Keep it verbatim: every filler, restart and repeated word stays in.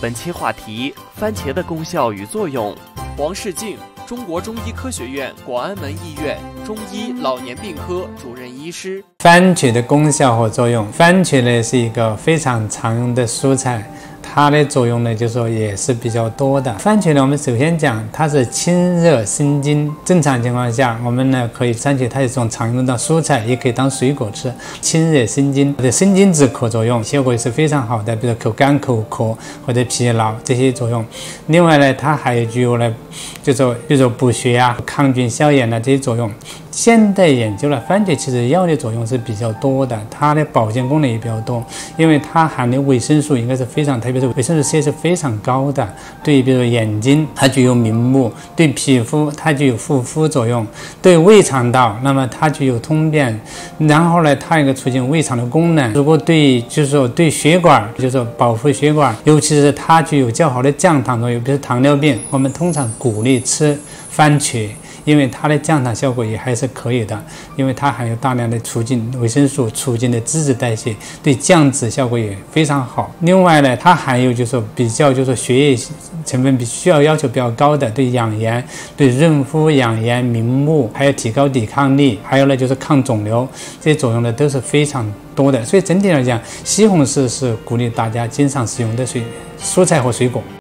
本期话题：番茄的功效与作用。 黄世静，中国中医科学院广安门医院中医老年病科主任医师。 番茄的功效和作用，番茄呢是一个非常常用的蔬菜。 它的作用呢，就是说也是比较多的。番茄呢，我们首先讲它是清热生津。正常情况下，我们呢可以番茄它是一种常用的蔬菜，也可以当水果吃，清热生津，或者生津止渴作用效果也是非常好的。比如口干口渴或者疲劳这些作用。另外呢，它还具有呢，就是说比如说补血啊、抗菌消炎啊这些作用。现代研究了番茄其实药的作用是比较多的，它的保健功能也比较多，因为它含的维生素应该是非常，特别是维生素 C 是非常高的。对，比如说眼睛，它具有明目；对皮肤，它具有护肤作用；对胃肠道，那么它具有通便。然后呢，它有一个促进胃肠的功能。如果对，就是说对血管，就是说保护血管，尤其是它具有较好的降糖作用，比如糖尿病，我们通常鼓励吃番茄。 因为它的降糖效果也还是可以的，因为它含有大量的促进维生素，促进的脂质代谢，对降脂效果也非常好。另外呢，它含有就是说比较就是说血液成分比需要要求比较高的，对养颜、对润肤养颜、明目，还有提高抵抗力，还有呢就是抗肿瘤这些作用呢都是非常多的。所以整体来讲，西红柿是鼓励大家经常使用的水蔬菜和水果。